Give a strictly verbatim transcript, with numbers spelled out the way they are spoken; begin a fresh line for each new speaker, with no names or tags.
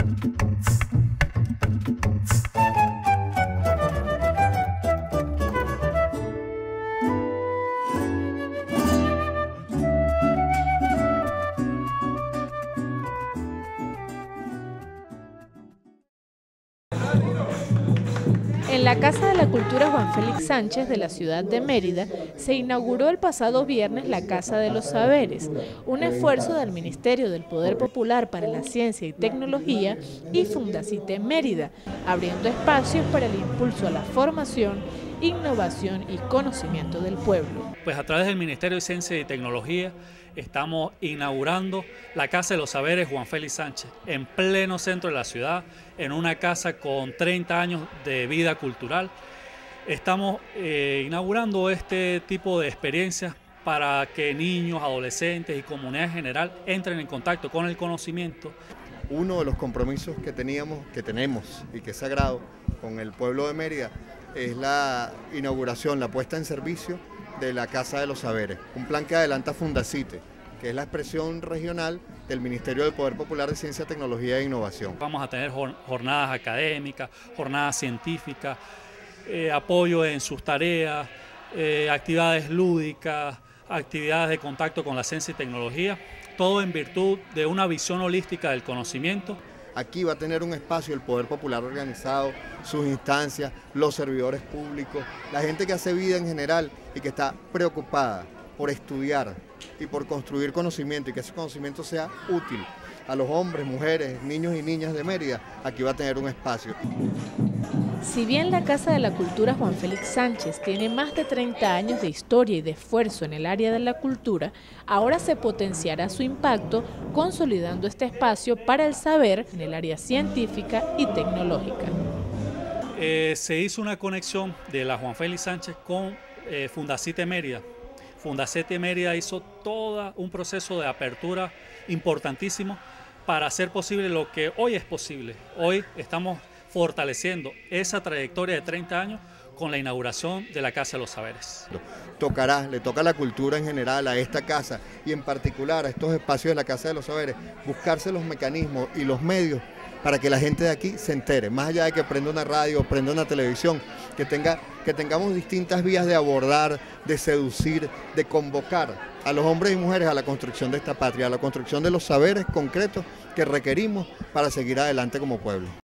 En la Casa de la Cultura Juan Félix Sánchez de la ciudad de Mérida se inauguró el pasado viernes la Casa de los Saberes, un esfuerzo del Ministerio del Poder Popular para la Ciencia y Tecnología y Fundacite Mérida, abriendo espacios para el impulso a la formación, innovación y conocimiento del pueblo.
Pues a través del Ministerio de Ciencia y Tecnología estamos inaugurando la Casa de los Saberes Juan Félix Sánchez, en pleno centro de la ciudad, en una casa con treinta años de vida cultural. Estamos eh, inaugurando este tipo de experiencias para que niños, adolescentes y comunidad en general entren en contacto con el conocimiento.
Uno de los compromisos que teníamos, que tenemos y que es sagrado con el pueblo de Mérida es la inauguración, la puesta en servicio de la Casa de los Saberes, un plan que adelanta Fundacite, que es la expresión regional del Ministerio del Poder Popular de Ciencia, Tecnología e Innovación.
Vamos a tener jornadas académicas, jornadas científicas, eh, apoyo en sus tareas, eh, actividades lúdicas, actividades de contacto con la ciencia y tecnología, todo en virtud de una visión holística del conocimiento.
Aquí va a tener un espacio el Poder Popular organizado, sus instancias, los servidores públicos, la gente que hace vida en general y que está preocupada por estudiar y por construir conocimiento y que ese conocimiento sea útil a los hombres, mujeres, niños y niñas de Mérida. Aquí va a tener un espacio.
Si bien la Casa de la Cultura Juan Félix Sánchez tiene más de treinta años de historia y de esfuerzo en el área de la cultura, ahora se potenciará su impacto consolidando este espacio para el saber en el área científica y tecnológica.
Eh, se hizo una conexión de la Juan Félix Sánchez con eh, Fundacite Mérida. Fundacite Mérida hizo todo un proceso de apertura importantísimo para hacer posible lo que hoy es posible. Hoy estamos fortaleciendo esa trayectoria de treinta años con la inauguración de la Casa de los Saberes.
Tocará, le toca a la cultura en general, a esta casa y en particular a estos espacios de la Casa de los Saberes, buscarse los mecanismos y los medios para que la gente de aquí se entere, más allá de que prenda una radio, prenda una televisión, que, tenga, que tengamos distintas vías de abordar, de seducir, de convocar a los hombres y mujeres a la construcción de esta patria, a la construcción de los saberes concretos que requerimos para seguir adelante como pueblo.